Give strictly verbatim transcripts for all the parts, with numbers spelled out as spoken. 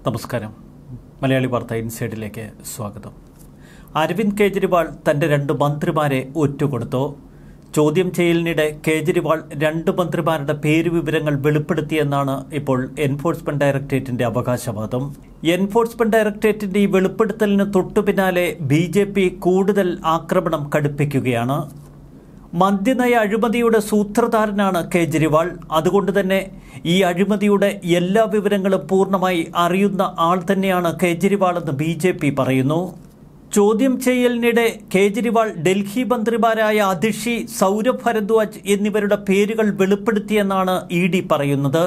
നമസ്കാരം. മലയാളി വാർത്ത ഇൻസൈഡിലേക്ക് സ്വാഗതം. അരവിന്ദ് കേജ്രിവാൾ തൻ്റെ രണ്ട് മന്ത്രിമാരെ ഒറ്റുകൊടുത്തു. ചോദ്യം ചെയ്യലിനിടെ കേജ്രിവാൾ രണ്ട് മന്ത്രിമാരുടെ പേരുവിവരങ്ങൾ വെളിപ്പെടുത്തിയെന്നാണ് ഇപ്പോൾ എൻഫോഴ്സ്മെന്റ് ഡയറക്ടറേറ്റിന്റെ അവകാശവാദം. എൻഫോഴ്സ്മെന്റ് ഡയറക്ടറേറ്റിന്റെ ഈ വെളിപ്പെടുത്തലിന് തൊട്ടുപിന്നാലെ ബി ജെ പി കൂടുതൽ ആക്രമണം കടുപ്പിക്കുകയാണ്. മദ്യനയ അഴിമതിയുടെ സൂത്രധാരനാണ് കേജ്രിവാൾ. അതുകൊണ്ട് തന്നെ ഈ അഴിമതിയുടെ എല്ലാ വിവരങ്ങളും പൂർണ്ണമായി അറിയുന്ന ആൾ തന്നെയാണ് കേജ്രിവാൾ എന്ന് ബി ജെ പി പറയുന്നു. ചോദ്യം ചെയ്യലിനിടെ കേജ്രിവാൾ ഡൽഹി മന്ത്രിമാരായ അതിഷി, സൗരഭ് ഭരദ്വാജ് എന്നിവരുടെ പേരുകൾ വെളിപ്പെടുത്തിയെന്നാണ് ഇ ഡി പറയുന്നത്.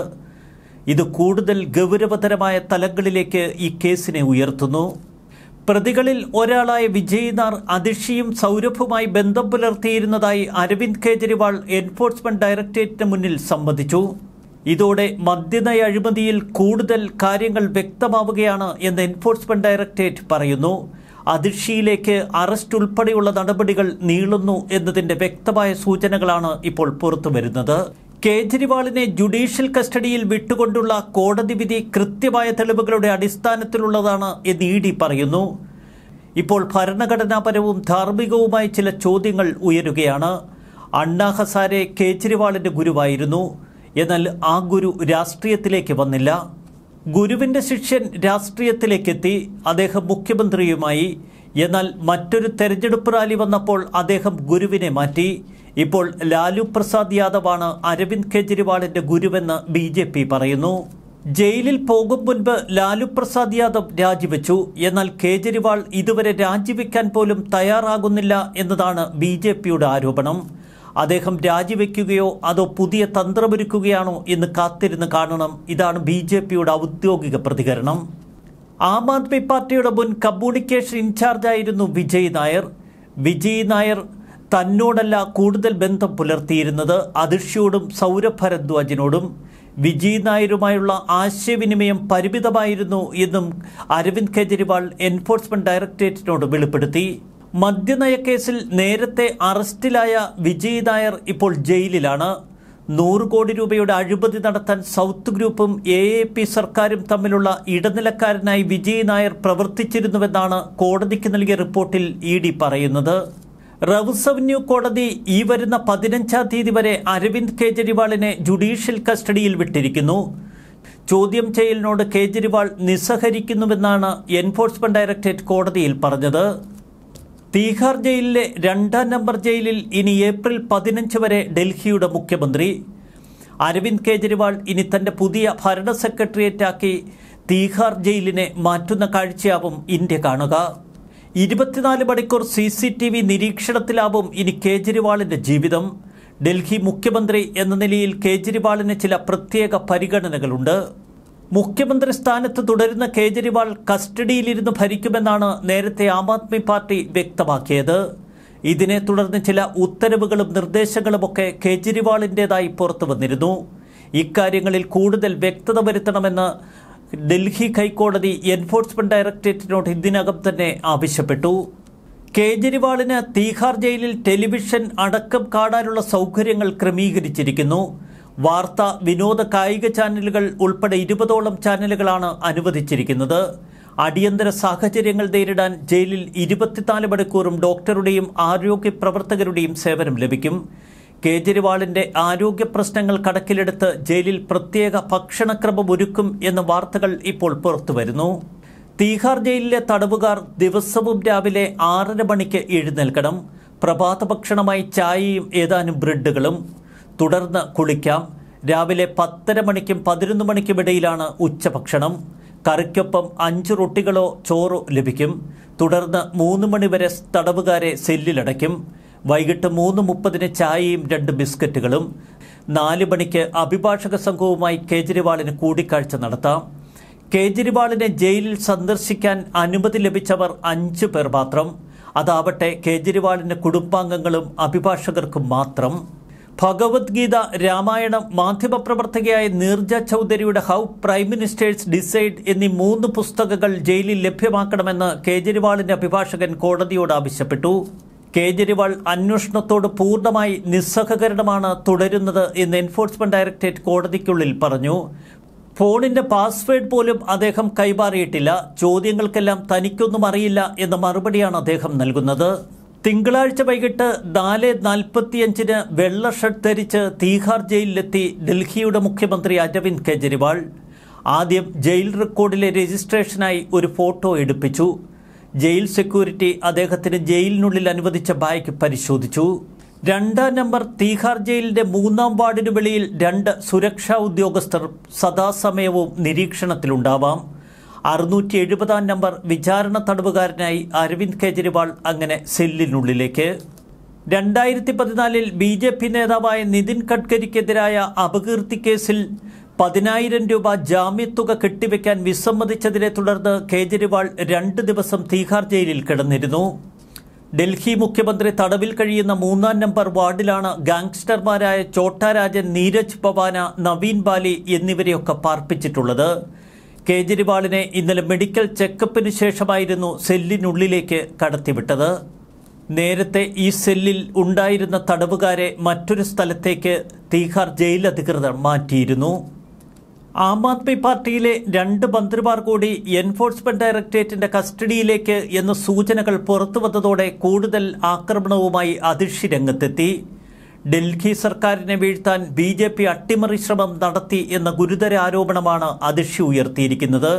ഇത് കൂടുതൽ ഗൗരവതരമായ തലങ്ങളിലേക്ക് ഈ കേസിനെ ഉയർത്തുന്നു. പ്രതികളിൽ ഒരാളായ വിജയ്നാർ അതിഷിയും സൗരഭുമായി ബന്ധം പുലർത്തിയിരുന്നതായി അരവിന്ദ് കേജ്രിവാൾ എൻഫോഴ്സ്മെന്റ് ഡയറക്ടറേറ്റിന് മുന്നിൽ സമ്മതിച്ചു. ഇതോടെ മദ്യനയ അഴിമതിയിൽ കൂടുതൽ കാര്യങ്ങൾ വ്യക്തമാവുകയാണ് എന്ന് എൻഫോഴ്സ്മെന്റ് ഡയറക്ടറേറ്റ് പറയുന്നു. അതിഷിയിലേക്ക് അറസ്റ്റ് ഉൾപ്പെടെയുള്ള നടപടികൾ നീളുന്നു എന്നതിന്റെ വ്യക്തമായ സൂചനകളാണ് ഇപ്പോൾ പുറത്തുവരുന്നത്. കേജ്രിവാളിനെ ജുഡീഷ്യൽ കസ്റ്റഡിയിൽ വിട്ടുകൊണ്ടുള്ള കോടതി വിധി കൃത്യമായ തെളിവുകളുടെ അടിസ്ഥാനത്തിലുള്ളതാണ് എന്ന് ഇ ഡി പറയുന്നു. ഇപ്പോൾ ഭരണഘടനാപരവും ധാർമ്മികവുമായ ചില ചോദ്യങ്ങൾ ഉയരുകയാണ്. അണ്ണാ ഹസാരെ കേജ്രിവാളിന്റെ ഗുരുവായിരുന്നു. എന്നാൽ ആ ഗുരു രാഷ്ട്രീയത്തിലേക്ക് വന്നില്ല. ഗുരുവിന്റെ ശിഷ്യൻ രാഷ്ട്രീയത്തിലേക്കെത്തി. അദ്ദേഹം മുഖ്യമന്ത്രിയുമായി. എന്നാൽ മറ്റൊരു തെരഞ്ഞെടുപ്പ് റാലി വന്നപ്പോൾ അദ്ദേഹം ഗുരുവിനെ മാറ്റി. ഇപ്പോൾ ലാലു പ്രസാദ് യാദവാണ് അരവിന്ദ് കേജ്രിവാളിന്റെ ഗുരുവെന്ന് ബി ജെ പി പറയുന്നു. ജയിലിൽ പോകും മുൻപ് ലാലു പ്രസാദ് യാദവ് രാജിവെച്ചു. എന്നാൽ കേജ്രിവാൾ ഇതുവരെ രാജിവെക്കാൻ പോലും തയ്യാറാകുന്നില്ല എന്നതാണ് ബി ജെ പിയുടെ ആരോപണം. അദ്ദേഹം രാജിവെക്കുകയോ അതോ പുതിയ തന്ത്രമൊരുക്കുകയാണോ എന്ന് കാത്തിരുന്ന് കാണണം. ഇതാണ് ബി ജെ പിയുടെ ഔദ്യോഗിക പ്രതികരണം. ആം ആദ്മി പാർട്ടിയുടെ മുൻ കമ്മ്യൂണിക്കേഷൻ ഇൻചാർജായിരുന്നു വിജയ് നായർ. വിജയ് നായർ തന്നോടല്ല കൂടുതൽ ബന്ധം പുലർത്തിയിരുന്നത് അതിഷിയോടും സൗരഭ് ഭരദ്വാജിനോടും. വിജയ് നായരുമായുള്ള ആശയവിനിമയം പരിമിതമായിരുന്നു എന്നും അരവിന്ദ് കേജ്രിവാൾ എൻഫോഴ്സ്മെന്റ് ഡയറക്ടറേറ്റിനോട് വെളിപ്പെടുത്തി. മദ്യനയ കേസിൽ നേരത്തെ അറസ്റ്റിലായ വിജയ് നായർ ഇപ്പോൾ ജയിലിലാണ്. നൂറ് കോടി രൂപയുടെ അഴിമതി നടത്താൻ സൗത്ത് ഗ്രൂപ്പും എ എ പി സർക്കാരും തമ്മിലുള്ള ഇടനിലക്കാരനായി വിജയ് നായർ പ്രവർത്തിച്ചിരുന്നുവെന്നാണ് കോടതിക്ക് നൽകിയ റിപ്പോർട്ടിൽ ഇ ഡി പറയുന്നത്. റവ്സ് അവന്യൂ കോടതി ഈ വരുന്ന പതിനഞ്ചാം തീയതി വരെ അരവിന്ദ് കേജ്രിവാളിനെ ജുഡീഷ്യൽ കസ്റ്റഡിയിൽ വിട്ടിരിക്കുന്നു. ചോദ്യം ചെയ്യലിനോട് കേജ്രിവാൾ നിസ്സഹരിക്കുന്നുവെന്നാണ് എൻഫോഴ്സ്മെന്റ് ഡയറക്ടറേറ്റ് കോടതിയിൽ പറഞ്ഞത്. തീഹാർ ജയിലിലെ രണ്ടാം നമ്പർ ജയിലിൽ ഇനി ഏപ്രിൽ പതിനഞ്ച് വരെ ഡൽഹിയുടെ മുഖ്യമന്ത്രി. അരവിന്ദ് കേജ്രിവാൾ ഇനി തന്റെ പുതിയ ഭരണ സെക്രട്ടേറിയറ്റാക്കി തീഹാർ ജയിലിനെ മാറ്റുന്ന കാഴ്ചയാവും ഇന്ത്യ കാണുക. ഇരുപത്തിനാല് മണിക്കൂർ സി സി ടി വി നിരീക്ഷണത്തിലാവും ഇനി കേജ്രിവാളിന്റെ ജീവിതം. ഡൽഹി മുഖ്യമന്ത്രി എന്ന നിലയിൽ കേജ്രിവാളിന് ചില പ്രത്യേക പരിഗണനകളുണ്ട്. മുഖ്യമന്ത്രി സ്ഥാനത്ത് തുടരുന്ന കേജ്രിവാൾ കസ്റ്റഡിയിലിരുന്ന് ഭരിക്കുമെന്നാണ് നേരത്തെ ആം ആദ്മി പാർട്ടി വ്യക്തമാക്കിയത്. ഇതിനെ തുടർന്ന് ചില ഉത്തരവുകളും നിർദ്ദേശങ്ങളുമൊക്കെ കേജ്രിവാളിൻ്റെതായി പുറത്തു വന്നിരുന്നു. ഇക്കാര്യങ്ങളിൽ കൂടുതൽ വ്യക്തത വരുത്തണമെന്ന് ഡൽഹി ഹൈക്കോടതി എൻഫോഴ്സ്മെന്റ് ഡയറക്ടറേറ്റിനോട് ഇതിനകം തന്നെ ആവശ്യപ്പെട്ടു. കേജ്രിവാളിന് തീഹാർ ജയിലിൽ ടെലിവിഷൻ അടക്കം കാണാനുള്ള സൗകര്യങ്ങൾ ക്രമീകരിച്ചിരിക്കുന്നു. വാർത്ത, വിനോദ, കായിക ചാനലുകൾ ഉൾപ്പെടെ ഇരുപതോളം ചാനലുകളാണ് അനുവദിച്ചിരിക്കുന്നത്. അടിയന്തര സാഹചര്യങ്ങൾ നേരിടാൻ ജയിലിൽ ഇരുപത്തിനാല് മണിക്കൂറും ഡോക്ടറുടെയും ആരോഗ്യ പ്രവർത്തകരുടെയും സേവനം ലഭിക്കും. കേജ്രിവാളിന്റെ ആരോഗ്യ പ്രശ്നങ്ങൾ കണക്കിലെടുത്ത് ജയിലിൽ പ്രത്യേക ഭക്ഷണക്രമം ഒരുക്കും എന്ന വാർത്തകൾ ഇപ്പോൾ പുറത്തുവരുന്നു. തീഹാർ ജയിലിലെ തടവുകാർ ദിവസവും രാവിലെ ആറര മണിക്ക് എഴുന്നേൽക്കണം. പ്രഭാത ഭക്ഷണമായി ചായയും ഏതാനും ബ്രെഡുകളും. തുടർന്ന് കുളിക്കാം. രാവിലെ പത്തര മണിക്കും പതിനൊന്ന് മണിക്കും ഇടയിലാണ് ഉച്ചഭക്ഷണം. കറിക്കൊപ്പം അഞ്ച് റൊട്ടികളോ ചോറോ ലഭിക്കും. തുടർന്ന് മൂന്ന് മണിവരെ തടവുകാരെ സെല്ലിലടയ്ക്കും. വൈകിട്ട് മൂന്ന് മുപ്പതിന് ചായയും രണ്ട് ബിസ്ക്കറ്റുകളും. നാല് മണിക്ക് അഭിഭാഷക സംഘവുമായി കേജ്രിവാളിന് കൂടിക്കാഴ്ച നടത്താം. കേജ്രിവാളിനെ ജയിലിൽ സന്ദർശിക്കാൻ അനുമതി ലഭിച്ചവർ അഞ്ചു പേർ മാത്രം. അതാവട്ടെ കേജ്രിവാളിന്റെ കുടുംബാംഗങ്ങളും അഭിഭാഷകർക്കും മാത്രം. ഭഗവത്ഗീത, രാമായണം, മാധ്യമപ്രവർത്തകയായ നീർജ ചൗധരിയുടെ ഹൗ പ്രൈം മിനിസ്റ്റേഴ്സ് ഡിസൈഡ് എന്നീ മൂന്ന് പുസ്തകങ്ങൾ ജയിലിൽ ലഭ്യമാക്കണമെന്ന് കേജ്രിവാളിന്റെ അഭിഭാഷകൻ കോടതിയോട് ആവശ്യപ്പെട്ടു. കേജ്രിവാൾ അന്വേഷണത്തോട് പൂർണ്ണമായി നിസ്സഹകരണമാണ് തുടരുന്നത് എന്ന് എൻഫോഴ്സ്മെന്റ് ഡയറക്ടറേറ്റ് കോടതിക്കുള്ളിൽ പറഞ്ഞു. ഫോണിന്റെ പാസ്വേഡ് പോലും അദ്ദേഹം കൈമാറിയിട്ടില്ല. ചോദ്യങ്ങൾക്കെല്ലാം തനിക്കൊന്നും അറിയില്ല എന്ന മറുപടിയാണ് അദ്ദേഹം നൽകുന്നത്. തിങ്കളാഴ്ച വൈകിട്ട് നാല് നാൽപ്പത്തിയഞ്ചിന് വെള്ള ഷർട്ട് ധരിച്ച് തീഹാർ ജയിലിലെത്തി ഡൽഹിയുടെ മുഖ്യമന്ത്രി അരവിന്ദ് കെജ്രിവാൾ. ആദ്യം ജയിൽ റെക്കോർഡിലെ രജിസ്ട്രേഷനായി ഒരു ഫോട്ടോ എടുപ്പിച്ചു. ജയിൽ സെക്യൂരിറ്റി അദ്ദേഹത്തിന് ജയിലിനുള്ളിൽ അനുവദിച്ച ബാഗ് പരിശോധിച്ചു. രണ്ടാം നമ്പർ തീഹാർ ജയിലിന്റെ മൂന്നാം വാർഡിന് വെളിയിൽ രണ്ട് സുരക്ഷാ ഉദ്യോഗസ്ഥർ സദാസമയവും നിരീക്ഷണത്തിലുണ്ടാവാം. അറുന്നൂറ്റി എഴുപതാം നമ്പർ വിചാരണ തടവുകാരനായി അരവിന്ദ് കെജ്രിവാൾ അങ്ങനെ സെല്ലിനുള്ളിലേക്ക്. രണ്ടായിരത്തി പതിനാലിൽ ബി ജെ പി നേതാവായ നിതിൻ ഗഡ്കരിക്കെതിരായ അപകീർത്തി കേസിൽ പതിനായിരം രൂപ ജാമ്യത്തുക കെട്ടിവെക്കാൻ വിസമ്മതിച്ചതിനെ തുടർന്ന് കേജ്രിവാൾ രണ്ട് ദിവസം തീഹാർ ജയിലിൽ കിടന്നിരുന്നു. ഡൽഹി മുഖ്യമന്ത്രി തടവിൽ കഴിയുന്ന മൂന്നാം നമ്പർ വാർഡിലാണ് ഗാങ്സ്റ്റർമാരായ ചോട്ടാ രാജൻ, നീരജ് പവാന, നവീൻ ബാലി എന്നിവരെയൊക്കെ പാർപ്പിച്ചിട്ടുള്ളത്. കേജ്രിവാളിനെ ഇന്നലെ മെഡിക്കൽ ചെക്കപ്പിന് ശേഷമായിരുന്നു സെല്ലിനുള്ളിലേക്ക് കടത്തിവിട്ടത്. നേരത്തെ ഈ സെല്ലിൽ ഉണ്ടായിരുന്ന തടവുകാരെ മറ്റൊരു സ്ഥലത്തേക്ക് തീഹാർ ജയിൽ അധികൃതർ മാറ്റിയിരുന്നു. ആം ആദ്മി പാർട്ടിയിലെ രണ്ട് മന്ത്രിമാർ കൂടി എൻഫോഴ്സ്മെന്റ് ഡയറക്ടറേറ്റിന്റെ കസ്റ്റഡിയിലേക്ക് എന്ന സൂചനകൾ പുറത്തുവന്നതോടെ കൂടുതൽ ആക്രമണവുമായി അതിർഷി രംഗത്തെത്തി. ഡൽഹി സർക്കാരിനെ വീഴ്ത്താൻ ബി ജെ പി അട്ടിമറി ശ്രമം നടത്തി എന്ന ഗുരുതര ആരോപണമാണ് അതിർഷി ഉയർത്തിയിരിക്കുന്നത്.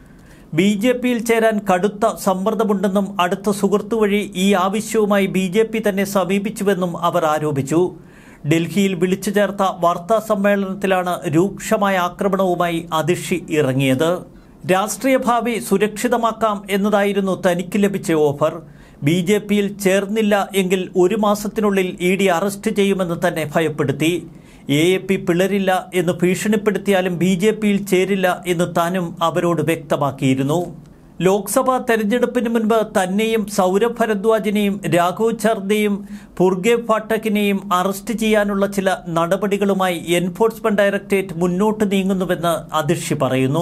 ബി ജെ പിയിൽ ചേരാൻ കടുത്ത സമ്മർദ്ദമുണ്ടെന്നും അടുത്ത സുഹൃത്തു വഴി ഈ ആവശ്യവുമായി ബി ജെ പി തന്നെ സമീപിച്ചുവെന്നും അവർ ആരോപിച്ചു. ഡൽഹിയിൽ വിളിച്ചു ചേർത്ത വാർത്താ സമ്മേളനത്തിലാണ് രൂക്ഷമായ ആക്രമണവുമായി അതിർഷി ഇറങ്ങിയത്. രാഷ്ട്രീയ ഭാവി സുരക്ഷിതമാക്കാം എന്നതായിരുന്നു തനിക്ക് ലഭിച്ച ഓഫർ. ബി ജെ പിയിൽ ചേർന്നില്ല എങ്കിൽ ഒരു മാസത്തിനുള്ളിൽ ഇ ഡി അറസ്റ്റ് ചെയ്യുമെന്ന് തന്നെ ഭയപ്പെടുത്തി. എ എ പി പിളരില്ല എന്ന് ഭീഷണിപ്പെടുത്തിയാലും ബി ജെ പിയിൽ ചേരില്ല എന്ന് താനും അവരോട് വ്യക്തമാക്കിയിരുന്നു. ലോക്സഭാ തെരഞ്ഞെടുപ്പിന് മുൻപ് തന്നെയും സൗരഭ് ഭരദ്വാജിനെയും രാഘവ് ചർദയും പുർഗേവ് പാഠക്കിനെയും അറസ്റ്റ് ചെയ്യാനുള്ള ചില നടപടികളുമായി എൻഫോഴ്സ്മെന്റ് ഡയറക്ടറേറ്റ് മുന്നോട്ട് നീങ്ങുന്നുവെന്ന് അതിർഷി പറയുന്നു.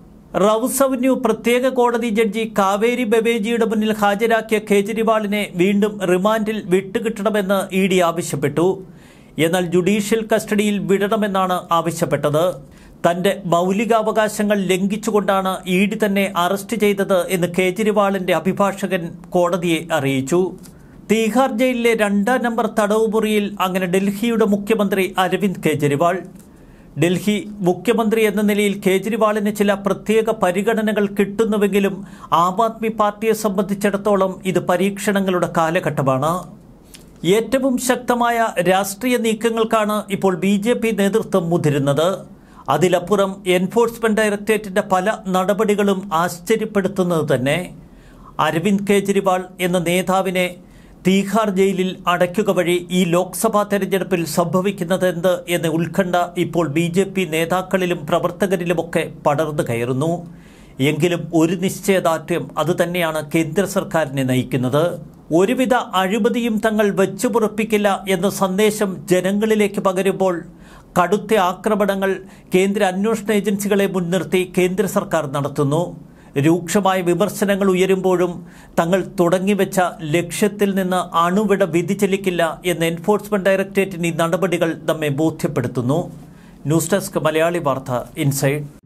റൌസ് അവന്യൂ പ്രത്യേക കോടതി ജഡ്ജി കാവേരി ബവേജിയുടെ മുന്നിൽ ഹാജരാക്കിയ കേജ്രിവാളിനെ വീണ്ടും റിമാൻഡിൽ വിട്ടുകിട്ടണമെന്ന് ഇ ഡി ആവശ്യപ്പെട്ടു. എന്നാൽ ജുഡീഷ്യൽ കസ്റ്റഡിയിൽ വിടണമെന്നാണ് ആവശ്യപ്പെട്ടത്. തന്റെ മൗലികാവകാശങ്ങൾ ലംഘിച്ചുകൊണ്ടാണ് ഇ ഡി തന്നെ അറസ്റ്റ് ചെയ്തത് എന്ന് കേജ്രിവാളിന്റെ അഭിഭാഷകൻ കോടതിയെ അറിയിച്ചു. തീഹാർ ജയിലിലെ രണ്ടാം നമ്പർ തടവ് മുറിയിൽ അങ്ങനെ ഡൽഹിയുടെ മുഖ്യമന്ത്രി അരവിന്ദ് കെജ്രിവാൾ. ഡൽഹി മുഖ്യമന്ത്രി എന്ന നിലയിൽ കേജ്രിവാളിന് ചില പ്രത്യേക പരിഗണനകൾ കിട്ടുന്നുവെങ്കിലും ആം ആദ്മി പാർട്ടിയെ സംബന്ധിച്ചിടത്തോളം ഇത് പരീക്ഷണങ്ങളുടെ കാലഘട്ടമാണ്. ഏറ്റവും ശക്തമായ രാഷ്ട്രീയ നീക്കങ്ങൾക്കാണ് ഇപ്പോൾ ബി ജെ പി നേതൃത്വം മുതിരുന്നത്. അതിലപ്പുറം എൻഫോഴ്സ്മെന്റ് ഡയറക്ടറേറ്റിന്റെ പല നടപടികളും ആശ്ചര്യപ്പെടുത്തുന്നത് തന്നെ. അരവിന്ദ് കെജ്രിവാൾ എന്ന നേതാവിനെ തീഹാർ ജയിലിൽ അടയ്ക്കുക വഴി ഈ ലോക്സഭാ തെരഞ്ഞെടുപ്പിൽ സംഭവിക്കുന്നതെന്ത് എന്ന ഉത്കണ്ഠ ഇപ്പോൾ ബി ജെ പി നേതാക്കളിലും പ്രവർത്തകരിലുമൊക്കെ പടർന്നു കയറുന്നു. എങ്കിലും ഒരു നിശ്ചയദാർഢ്യം അതുതന്നെയാണ് കേന്ദ്ര സർക്കാരിനെ നയിക്കുന്നത്. ഒരുവിധ അഴിമതിയും തങ്ങൾ വെച്ചുപുറപ്പിക്കില്ല എന്ന സന്ദേശം ജനങ്ങളിലേക്ക് പകരുമ്പോൾ കടുത്ത ആക്രമണങ്ങൾ കേന്ദ്ര അന്വേഷണ ഏജൻസികളെ മുൻനിർത്തി കേന്ദ്ര സർക്കാർ നടത്തുന്നു. രൂക്ഷമായ വിമർശനങ്ങൾ ഉയരുമ്പോഴും തങ്ങൾ തുടങ്ങിവെച്ച ലക്ഷ്യത്തിൽ നിന്ന് അണുവിട വ്യതിചലിക്കില്ല എന്ന എൻഫോഴ്സ്മെന്റ് ഡയറക്ടറേറ്റിന് ഈ നടപടികൾ നമ്മെ ബോധ്യപ്പെടുത്തുന്നു. ന്യൂസ് ഡെസ്ക് മലയാളി വാർത്ത ഇൻസൈഡ്.